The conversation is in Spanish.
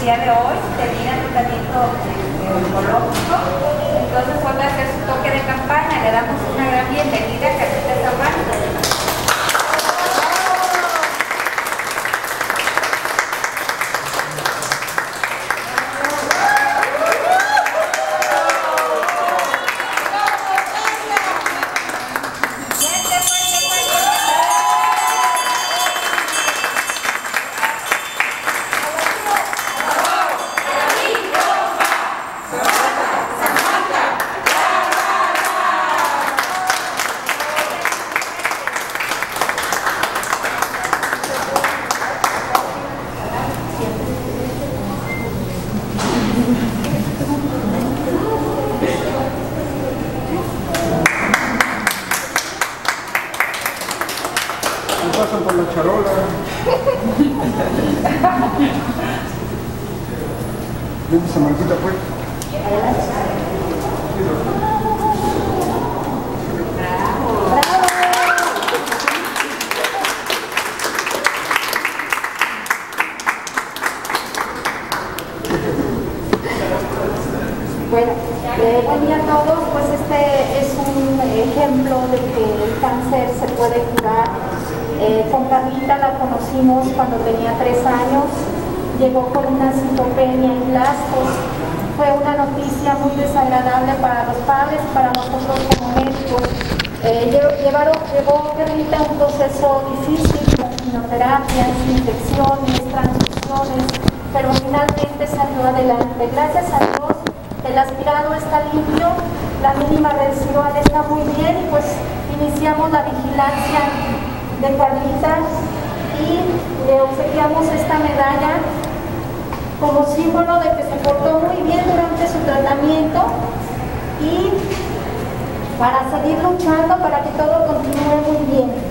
día de hoy termina el tratamiento oncológico, entonces hoy va a hacer su toque de campaña. Le damos una gran bienvenida a Carlita Zavala. Pasan por la charola. Vente esa marquita, pues. Bueno, buen día a todos. Pues este es un ejemplo de que el cáncer se puede curar. Con Carlita la conocimos cuando tenía 3 años, llegó con una citopenia y blastos. Fue una noticia muy desagradable para los padres y para nosotros como médicos. Llevó Carlita un proceso difícil, con quimioterapias, infecciones, transfusiones, pero finalmente salió adelante. Gracias a Dios, el aspirado está limpio, la mínima residual está muy bien y pues iniciamos la vigilancia de Carlita y le obsequiamos esta medalla como símbolo de que se portó muy bien durante su tratamiento y para seguir luchando para que todo continúe muy bien.